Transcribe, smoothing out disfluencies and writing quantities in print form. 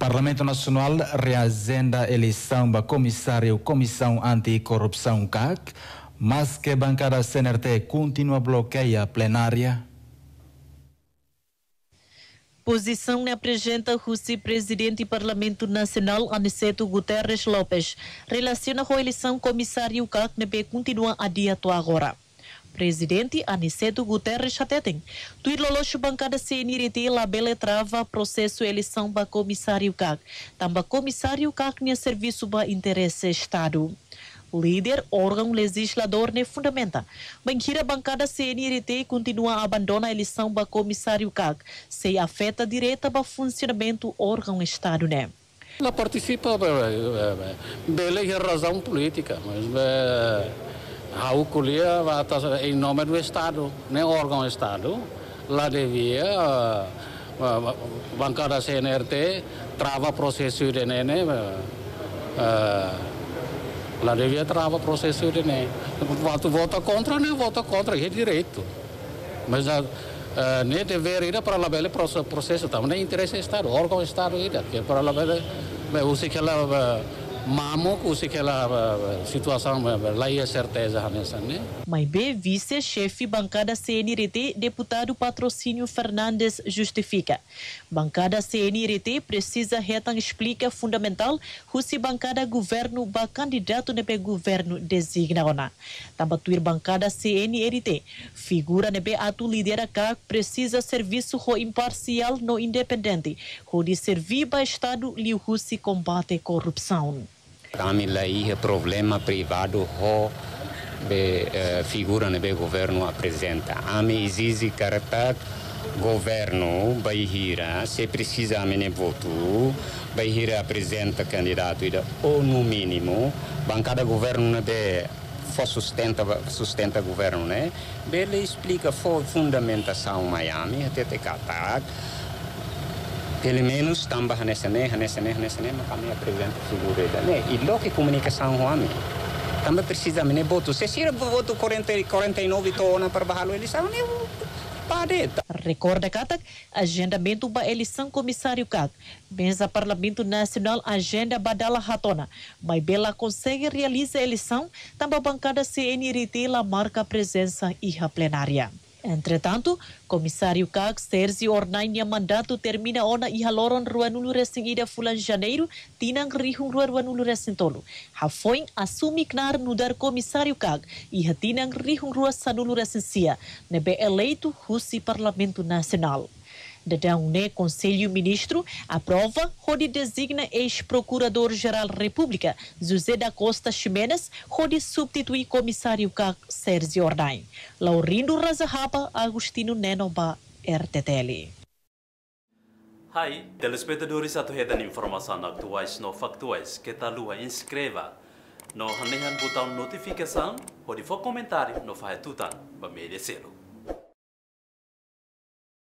Parlamento Nacional reagenda a eleição da Comissão Anticorrupção CAC, mas que a bancada CNRT continua a bloquear a plenária. Posição apresenta o vice-presidente do Parlamento Nacional, Aniceto Guterres Lopes. Relaciona com a eleição comissário CAC, que continua a dia agora. Presidente Aniceto Guterres Hateteng, tuiloloxo bancada CNRT labele trava processo eleição para comissário CAC. Também comissário CAC nem serviço para interesse Estado. Líder, órgão legislador ne fundamenta. Banqueira bancada CNRT continua a abandonar a eleição para comissário CAC, se afeta direta para funcionamento órgão Estado, né? Ela participa pela razão política, mas a uculia em nome do Estado, né, órgão Estado, lá devia bancada CNRT trava processo de né, lá devia travar processo de né. Vota contra, é direito. Mas nem deveria ir para lá bele processo também, nem interesse Estado, órgão Estado ir, que para lá bele, usa que ela mamo, usa que ela situação lá é certeza nessa, né? Mas vice-chefe bancada CNRT, deputado Patrocínio Fernandes justifica. Bancada CNRT precisa explica fundamental se bancada governo ba candidato nebe governo designa. Tambatuir bancada CNRT figura nebe atu lidera CAC precisa serviço imparcial no independente, de servir para Estado liu se combate corrupção. Kami lai problema privado figura no governo apresenta. Ami exige caráter governo baihira se precisa amene voto baihira apresenta candidato ou no mínimo bancada governo nebe sustenta governo, né? Ele explica fundamentação Miami até catar. Pelo menos também mas kami apresenta figura né? E lo que comunicação com a mim também precisa de voto. Se tira voto 49 tona para baixar a eleição, né? Pareta. Recorda Katak, agendamento para eleição comissário CAC. Benza Parlamento Nacional agenda badala ratona. Mas Bela consegue realizar a eleição, também a bancada CNRT la marca presença e a plenária. Entretanto, comissário CAC Sérgio Ornainha mandato termina ona e haloron ruanulu resingida fulan janeiro, tinang rihung ruanulu resintolo. Hafoin assumi knar nudar comissário CAC e tinang rihung ruasanulu resensia, nebe eleito husi Parlamento Nacional. Dadang ne Conselho Ministro aprova onde designa ex-procurador-geral República José da Costa Ximenes onde substitui comissário CAC Sérgio Ornain. Laurindo Razahaba Agustino Nenoba RTTL. Hai, telespectadores atuhedan informação atuais no factuais que talua inscreva no hanehan botão notificação ou de for comentário no fahetutan ba media selo.